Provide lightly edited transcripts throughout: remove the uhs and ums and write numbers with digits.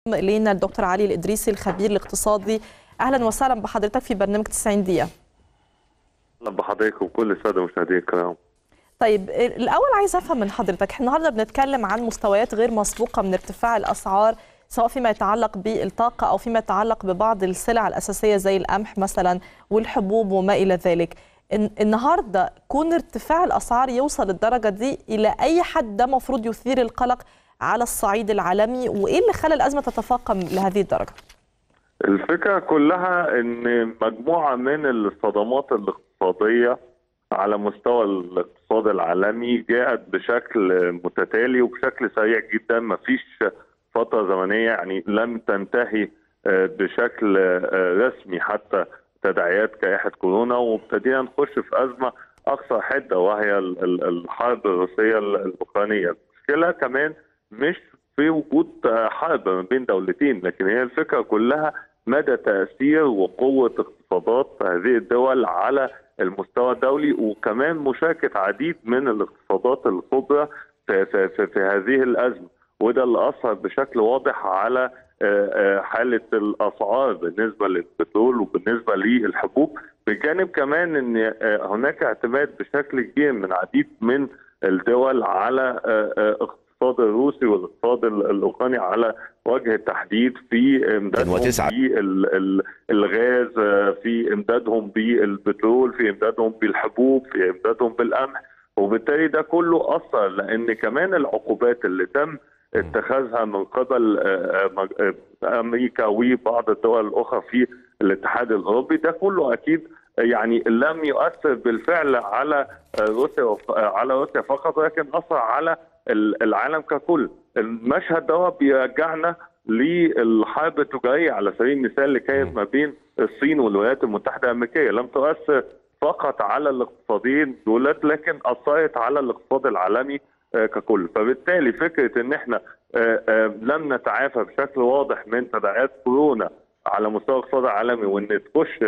إلينا الدكتور علي الإدريسي الخبير الاقتصادي. أهلا وسهلا بحضرتك في برنامج 90 دقيقة. أهلا بحضرتك وكل السادة المشاهدين الكرام. طيب الأول عايز أفهم من حضرتك، احنا النهارده بنتكلم عن مستويات غير مسبوقة من ارتفاع الأسعار، سواء فيما يتعلق بالطاقة أو فيما يتعلق ببعض السلع الأساسية زي القمح مثلا والحبوب وما إلى ذلك. النهارده كون ارتفاع الأسعار يوصل للدرجة دي، إلى أي حد ده مفروض يثير القلق على الصعيد العالمي، وإيه اللي خلى الأزمة تتفاقم لهذه الدرجة؟ الفكرة كلها ان مجموعة من الصدمات الاقتصادية على مستوى الاقتصاد العالمي جاءت بشكل متتالي وبشكل سريع جدا. ما فيش فترة زمنية يعني لم تنتهي بشكل رسمي حتى تداعيات جائحة كورونا، وابتدينا نخش في أزمة أكثر حدة وهي الحرب الروسية الأوكرانية. المشكلة كمان مش في وجود حرب ما بين دولتين، لكن هي الفكرة كلها مدى تأثير وقوة اقتصادات هذه الدول على المستوى الدولي، وكمان مشاركة عديد من الاقتصادات الكبرى في هذه الأزمة، وده اللي أثر بشكل واضح على حالة الأسعار بالنسبة للبترول وبالنسبة للحبوب، بجانب كمان أن هناك اعتماد بشكل كبير من عديد من الدول على الاقتصاد الروسي والاقتصاد الاوكراني على وجه التحديد في امدادهم بالغاز، في امدادهم بالبترول، في امدادهم بالحبوب، في امدادهم بالقمح، وبالتالي ده كله اثر، لان كمان العقوبات اللي تم اتخاذها من قبل امريكا وبعض الدول الاخرى في الاتحاد الاوروبي، ده كله اكيد يعني لم يؤثر بالفعل على روسيا فقط، ولكن اثر على العالم ككل. المشهد ده بيرجعنا للحرب التجاريه على سبيل المثال اللي كانت ما بين الصين والولايات المتحده الامريكيه، لم تؤثر فقط على الاقتصادين دولت، لكن اثرت على الاقتصاد العالمي ككل. فبالتالي فكره ان احنا لم نتعافى بشكل واضح من تداعيات كورونا على مستوى الاقتصاد العالمي، وان تخش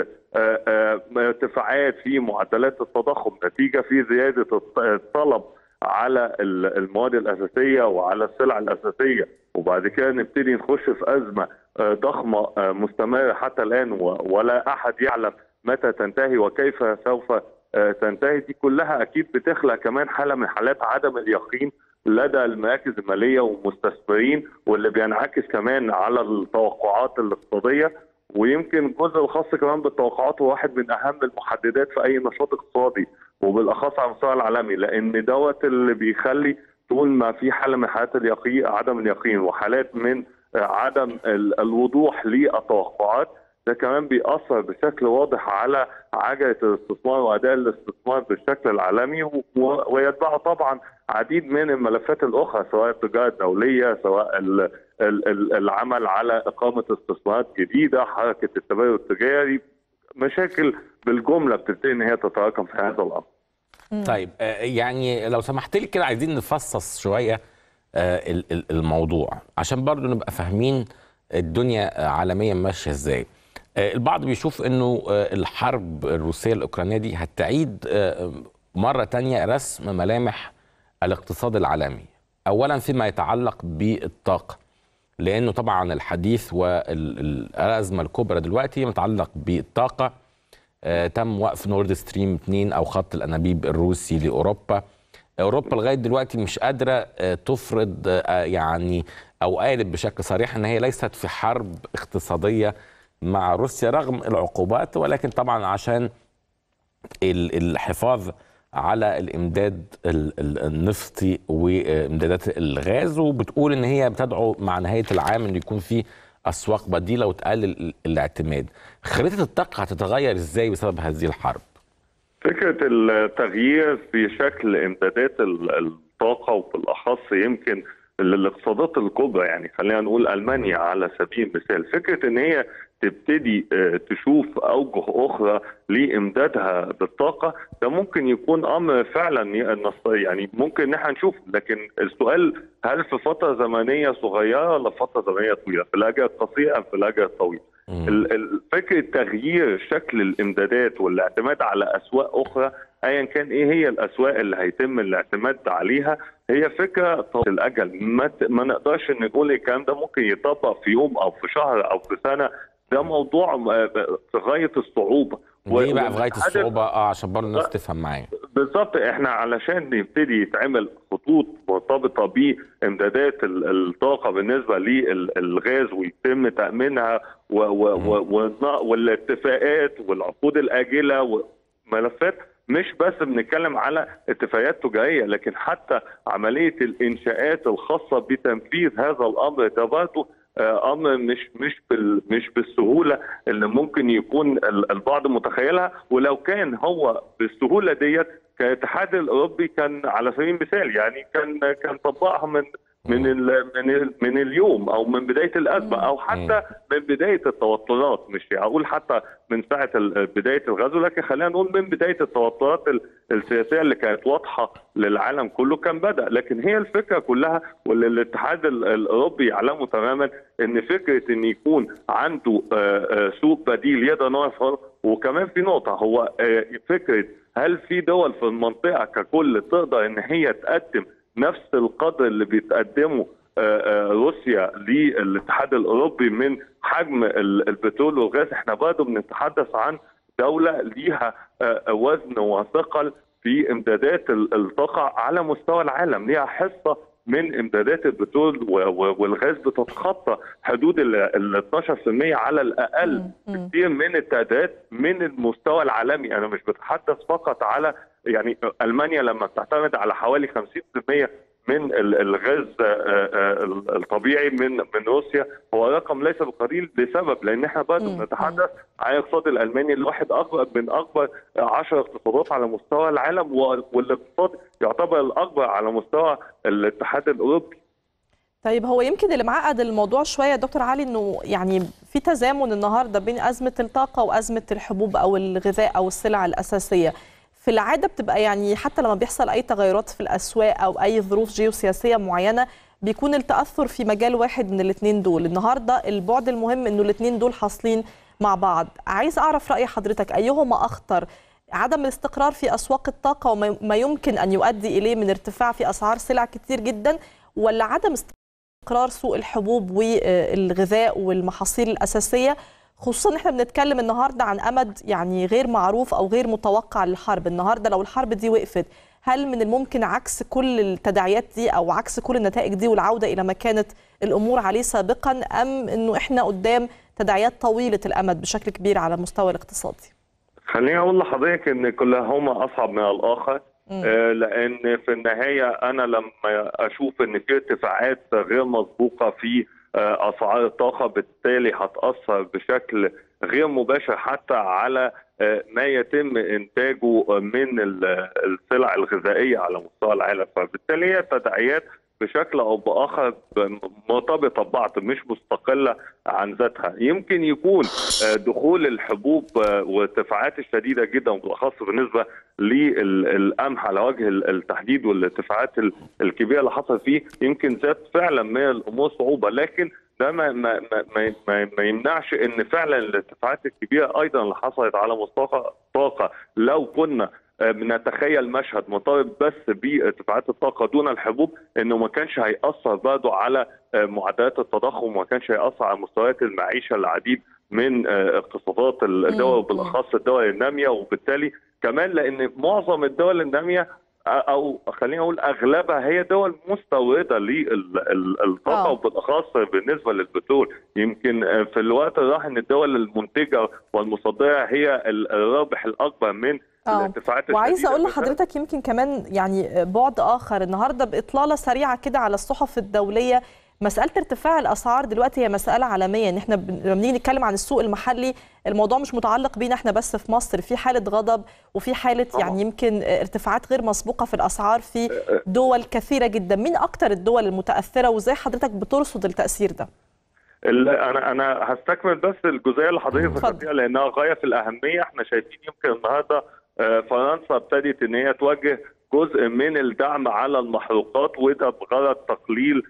ارتفاعات في معدلات التضخم نتيجه في زياده الطلب على المواد الاساسيه وعلى السلع الاساسيه، وبعد كده نبتدي نخش في ازمه ضخمه مستمره حتى الان، ولا احد يعلم متى تنتهي وكيف سوف تنتهي. دي كلها اكيد بتخلق كمان حاله من حالات عدم اليقين لدى المراكز الماليه والمستثمرين، واللي بينعكس كمان على التوقعات الاقتصاديه. ويمكن الجزء الخاص كمان بالتوقعات هو واحد من اهم المحددات في اي نشاط اقتصادي، وبالاخص على المستوى العالمي، لان دوت اللي بيخلي طول ما في حاله من حالات اليقين، عدم اليقين، وحالات من عدم الوضوح للتوقعات، ده كمان بيأثر بشكل واضح على عجلة الاستثمار وأداء الاستثمار بالشكل العالمي، ويتبعه طبعا عديد من الملفات الأخرى، سواء التجارة الدولية، سواء العمل على إقامة استثمارات جديدة، حركة التبادل التجاري، مشاكل بالجملة بتبتدي إن هي تتراكم في هذا الأمر. طيب يعني لو سمحت لي كده عايزين نفصص شوية الموضوع عشان برضو نبقى فاهمين الدنيا عالميا ماشية ازاي. البعض بيشوف انه الحرب الروسية الأوكرانية دي هتعيد مرة تانية رسم ملامح الاقتصاد العالمي، اولا فيما يتعلق بالطاقة، لانه طبعا الحديث والأزمة الكبرى دلوقتي متعلق بالطاقة. تم وقف نورد ستريم 2 او خط الانابيب الروسي لاوروبا. اوروبا لغايه دلوقتي مش قادره تفرض يعني او قالت بشكل صريح ان هي ليست في حرب اقتصاديه مع روسيا رغم العقوبات، ولكن طبعا عشان الحفاظ على الامداد النفطي وامدادات الغاز، وبتقول ان هي بتدعو مع نهايه العام ان يكون في اسواق بديله وتقلل الاعتماد. خريطه الطاقه هتتغير ازاي بسبب هذه الحرب؟ فكره التغيير في شكل امدادات الطاقه، وبالاخص يمكن للاقتصادات الكبرى، يعني خلينا نقول المانيا على سبيل المثال، فكره ان هي تبتدي تشوف اوجه اخرى لامدادها بالطاقه، ده ممكن يكون امر فعلا يعني ممكن ان احنا نشوف، لكن السؤال هل في فتره زمنيه صغيره ولا فتره زمنيه طويله؟ في الاجل القصير ام في الاجل الطويل؟ فكره تغيير شكل الامدادات والاعتماد على اسواق اخرى ايا كان ايه هي الاسواق اللي هيتم الاعتماد عليها، هي فكره طويله الاجل. ما نقدرش نقول الكلام ده ممكن يطبق في يوم او في شهر او في سنه. ده موضوع في غايه الصعوبه. ليه بقى في غايه الصعوبه؟ عشان برضه الناس تفهم معايا. بالظبط، احنا علشان نبتدي يتعمل خطوط مرتبطه بامدادات الطاقه بالنسبه للغاز ويتم تامينها والاتفاقات والعقود الاجله وملفات، مش بس بنتكلم على اتفاقيات تجاريه، لكن حتى عمليه الانشاءات الخاصه بتنفيذ هذا الامر ده برضه امر مش بالسهوله اللي ممكن يكون البعض متخيلها. ولو كان هو بالسهوله ديت، كالاتحاد الاوروبي كان على سبيل المثال يعني كان طبقها من اليوم او من بدايه الازمه او حتى من بدايه التوترات. مش هقول حتى من ساعه بدايه الغزو، لكن خلينا نقول من بدايه التوترات السياسيه اللي كانت واضحه للعالم كله كان بدا. لكن هي الفكره كلها واللي الاتحاد الاوروبي يعلمه تماما ان فكره ان يكون عنده سوق بديل يقدر ان هو يفعله. وكمان في نقطه، هو فكره هل في دول في المنطقه ككل تقدر ان هي تقدم نفس القدر اللي بيتقدمه روسيا للاتحاد الاوروبي من حجم البترول والغاز؟ احنا برضه بنتحدث عن دوله ليها وزن وثقل في امدادات الطاقه على مستوى العالم، ليها حصه من امدادات البترول والغاز بتتخطى حدود ال 12% على الاقل كثير من التعدادات من المستوى العالمي. انا مش بتحدث فقط على يعني المانيا لما بتعتمد على حوالي 50% من الغاز الطبيعي من روسيا، هو رقم ليس بقليل لسبب لان احنا برضه بنتحدث عن الاقتصاد الالماني اللي واحد من اكبر 10 اقتصادات على مستوى العالم، والاقتصاد يعتبر الاكبر على مستوى الاتحاد الاوروبي. طيب هو يمكن اللي معقد الموضوع شويه يا دكتور علي انه يعني في تزامن النهارده بين ازمه الطاقه وازمه الحبوب او الغذاء او السلع الاساسيه. في العاده بتبقى يعني حتى لما بيحصل اي تغيرات في الاسواق او اي ظروف جيوسياسيه معينه بيكون التاثر في مجال واحد من الاثنين دول. النهارده البعد المهم انه الاثنين دول حاصلين مع بعض. عايز اعرف راي حضرتك، ايهما اخطر؟ عدم الاستقرار في اسواق الطاقه وما يمكن ان يؤدي اليه من ارتفاع في اسعار سلع كتير جدا، ولا عدم استقرار سوق الحبوب والغذاء والمحاصيل الاساسيه، خصوصا احنا بنتكلم النهارده عن امد يعني غير معروف او غير متوقع للحرب. النهارده لو الحرب دي وقفت، هل من الممكن عكس كل التداعيات دي او عكس كل النتائج دي والعوده الى ما كانت الامور عليه سابقا، ام انه احنا قدام تداعيات طويله الامد بشكل كبير على المستوى الاقتصادي؟ خليني اقول لحضرتك ان كلهما اصعب من الاخر. لان في النهايه انا لما اشوف ان في ارتفاعات غير مسبوقه في اسعار الطاقه، بالتالي هتاثر بشكل غير مباشر حتى على ما يتم انتاجه من السلع الغذائيه على مستوى العالم. فبالتالي هي تداعيات بشكل او باخر مرتبطه ببعض مش مستقله عن ذاتها. يمكن يكون دخول الحبوب والارتفاعات الشديده جدا بالاخص بالنسبه للقمح على وجه التحديد والارتفاعات الكبيره اللي حصل فيه يمكن زاد فعلا من الامور صعوبه، لكن ده ما يمنعش ان فعلا الارتفاعات الكبيره ايضا اللي حصلت على مستوى الطاقه لو كنا بنتخيل مشهد مرتبط بس بارتفاعات الطاقه دون الحبوب، انه ما كانش هيأثر برضه على معدلات التضخم وما كانش هيأثر على مستويات المعيشه العديد من اقتصادات الدول وبالاخص الدول الناميه. وبالتالي كمان لان معظم الدول الناميه او خلينا اقول اغلبها هي دول مستورده للطاقه وبالاخص بالنسبه للبترول. يمكن في الوقت الراهن الدول المنتجه والمصدره هي الرابح الاكبر من الارتفاعات الشديده. وعايزه اقول لحضرتك يمكن كمان يعني بعد اخر النهارده باطلاله سريعه كده على الصحف الدوليه، مساله ارتفاع الاسعار دلوقتي هي مساله عالميه. ان احنا لما بنيجي نتكلم عن السوق المحلي الموضوع مش متعلق بينا احنا بس في مصر، في حاله غضب وفي حاله يعني يمكن ارتفاعات غير مسبوقه في الاسعار في دول كثيره جدا. مين اكتر الدول المتاثره وازاي حضرتك بترصد التاثير ده؟ انا هستكمل بس الجزئيه اللي حضرتك ذكرتيها لانها غايه في الاهميه. احنا شايفين يمكن النهارده فرنسا ابتدت ان هي توجه جزء من الدعم على المحروقات، وده بغرض تقليل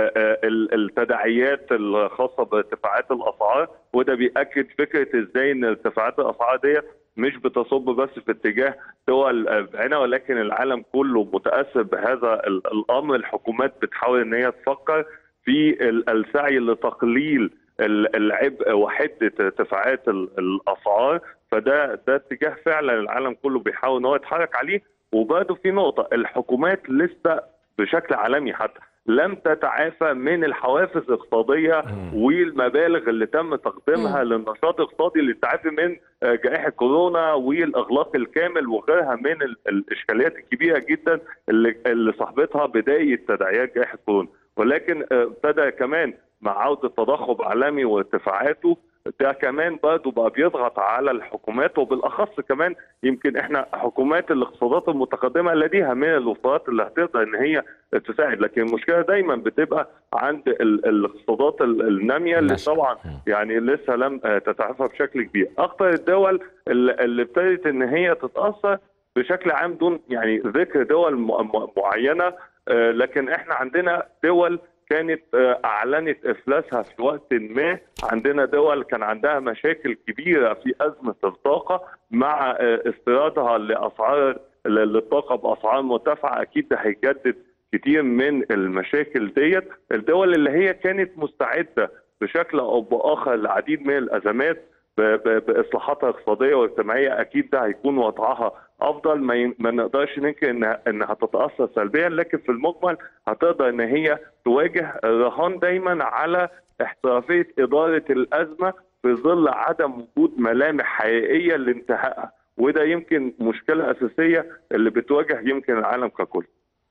التداعيات الخاصه بارتفاعات الاسعار، وده بيأكد فكره ازاي ان ارتفاعات الاسعار دي مش بتصب بس في اتجاه دول بعينها، ولكن العالم كله متاثر بهذا الامر. الحكومات بتحاول ان هي تفكر في السعي لتقليل العبء وحده ارتفاعات الاسعار، فده اتجاه فعلا العالم كله بيحاول ان هو يتحرك عليه. وبرضه في نقطه، الحكومات لسه بشكل عالمي حتى لم تتعافى من الحوافز الاقتصاديه والمبالغ اللي تم تقديمها للنشاط الاقتصادي للتعافي من جائحه كورونا والاغلاق الكامل وغيرها من الاشكاليات الكبيره جدا اللي صاحبتها بدايه تداعيات جائحه كورونا. ولكن ابتدى كمان مع عوده التضخم عالمي وارتفاعاته، ده كمان برضه بقى بيضغط على الحكومات، وبالاخص كمان يمكن احنا حكومات الاقتصادات المتقدمه لديها من الوفرات اللي هتقدر ان هي تساعد، لكن المشكله دايما بتبقى عند الاقتصادات الناميه اللي طبعا يعني لسه لم تتعافى بشكل كبير. اكثر الدول اللي ابتدت ان هي تتاثر بشكل عام دون يعني ذكر دول معينه، لكن احنا عندنا دول كانت اعلنت افلاسها في وقت ما، عندنا دول كان عندها مشاكل كبيره في ازمه الطاقه مع استيرادها لاسعار للطاقه باسعار مرتفعه، اكيد ده هيجدد كتير من المشاكل ديت. الدول اللي هي كانت مستعده بشكل او باخر لعديد من الازمات باصلاحاتها الاقتصاديه والاجتماعيه، اكيد ده هيكون وضعها افضل. ما نقدرش ننكر انها تتاثر سلبيا، لكن في المجمل هتقدر ان هي تواجه. الرهان دايما على احترافيه اداره الازمه في ظل عدم وجود ملامح حقيقيه لانتهائها، وده يمكن مشكله اساسيه اللي بتواجه يمكن العالم ككل.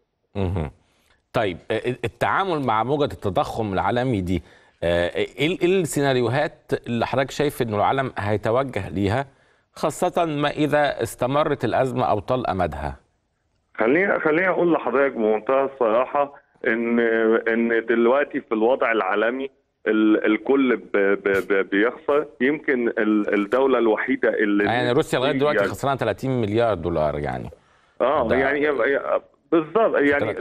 طيب التعامل مع موجة التضخم العالمي دي، ايه السيناريوهات اللي حضرتك شايف انه العالم هيتوجه ليها، خاصة ما إذا استمرت الأزمة أو طال أمدها؟ خليني أقول لحضرتك بمنتهى الصراحة إن دلوقتي في الوضع العالمي الكل بيخسر. يمكن الدولة الوحيدة اللي يعني روسيا لغاية دلوقتي خسرانة 30 مليار دولار يعني. يعني بالظبط يعني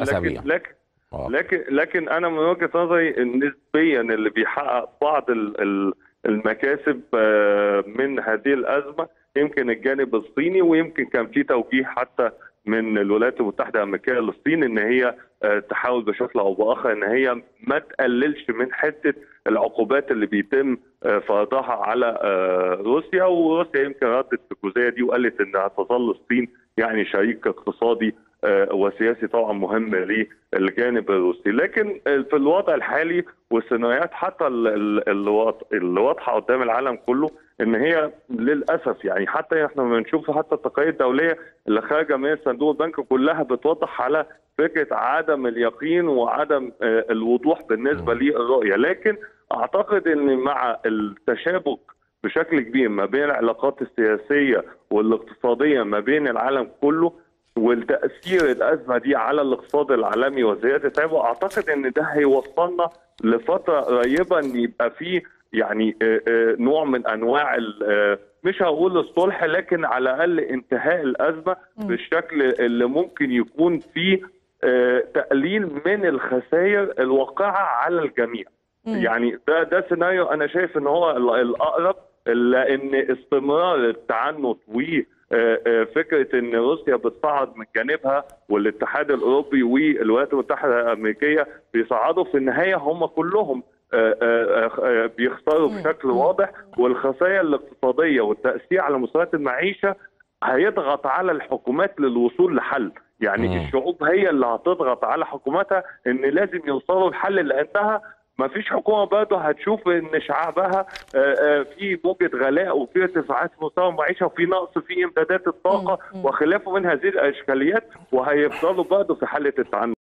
لكن أنا من وجهة نظري نسبيا اللي بيحقق بعض المكاسب من هذه الأزمة يمكن الجانب الصيني، ويمكن كان في توجيه حتى من الولايات المتحدة الأمريكية للصين إن هي تحاول بشكل أو بآخر إن هي ما تقللش من حتة العقوبات اللي بيتم فرضها على روسيا. وروسيا يمكن ردت في الجزئية دي وقالت إنها تظل الصين يعني شريك اقتصادي وسياسي طبعا مهم للجانب الروسي. لكن في الوضع الحالي والسيناريوهات حتى اللي واضحه قدام العالم كله ان هي للاسف يعني حتى احنا بنشوف حتى التقارير الدوليه اللي خارجه من صندوق البنك كلها بتوضح على فكره عدم اليقين وعدم الوضوح بالنسبه للرؤيه. لكن اعتقد ان مع التشابك بشكل كبير ما بين العلاقات السياسيه والاقتصاديه ما بين العالم كله والتأثير الأزمة دي على الاقتصاد العالمي وزيادة عبء، أعتقد إن ده هيوصلنا لفترة قريبة إن يبقى فيه يعني نوع من أنواع مش هقول الصلح، لكن على الأقل انتهاء الأزمة بالشكل اللي ممكن يكون فيه تقليل من الخسائر الواقعة على الجميع. يعني ده سيناريو أنا شايف إن هو الأقرب، لأن استمرار التعنت فكره ان روسيا بتصعد من جانبها والاتحاد الاوروبي والولايات المتحده الامريكيه بيصعدوا، في النهايه هم كلهم بيخسروا بشكل واضح، والخسائر الاقتصاديه والتاثير على مستويات المعيشه هيضغط على الحكومات للوصول لحل. يعني الشعوب هي اللي هتضغط على حكوماتها ان لازم يوصلوا لحل، لانها ما فيش حكومه برضه هتشوف ان شعبها في موجه غلاء وفي ارتفاعات في مستوى المعيشه وفي نقص في امدادات الطاقه وخلافه من هذه الاشكاليات، وهيفضلوا برضه في حاله التعنت.